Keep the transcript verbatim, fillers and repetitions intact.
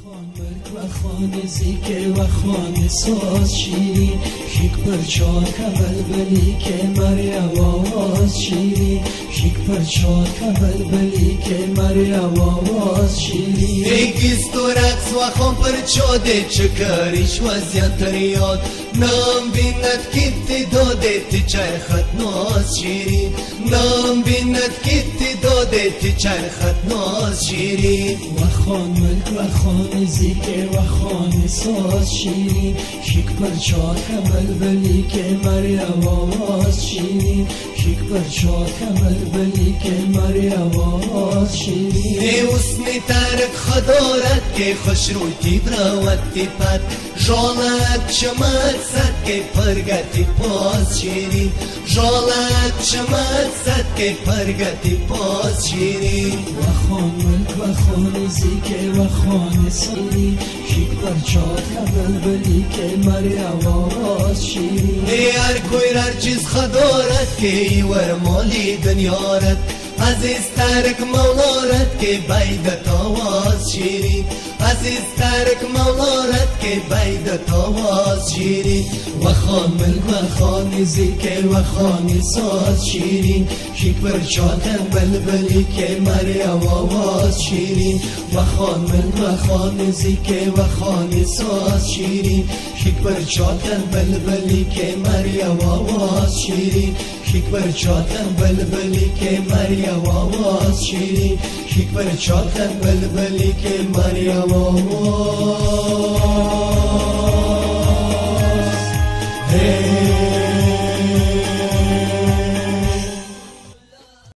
و خانه زیکه و خانه ساز شیرین شیک پرچان کبل بلی که مریم آواز شیرین شیک پرچان کبل بلی که مریم آواز شیرین ایگیست و رقص و خان پرچاده چکریش و زیادتر یاد نام بیند کتی داده تی چرخت ناز شیرین نام بیند کتی داده تی چرخت ناز شیرین و خان ملک و خانه زیکه و خانه ساز شیرین شیک پرچان کبل بلی که مریم آواز شیرین شیک پرچان کبل بلی که مریم آواز شیرین ای حسن ترک خدارت که خوش روی تی براوت تی پد جالت شمت ست که پرگتی پاس شیرین جالت شمت ست که پرگتی پاس شیرین و خان ملک و خانه زیکه و خانه سیرین شیک پرچان کبل بلی که مریم آواز شیرین ای هر کوی هر چیز خدارت که ایور مالی دنیارت عزیز ترک مولارت که بیدت آواز شیرین عزیز ترک مولارت که بیدت آواز شیرین و خان ملک و خانه زیکه و خانه ساز شیرین شیک پرچان کبل بلی که مریم آواز شیرین و خان ملک و خانه زیکه و خانه ساز شیرین شیک پرچان کبل بلی که مریم آواز شیرین شیک پرچان کبل بلی که مریم آواز شیرین شیک پرچان کبل بلی که مریم آواز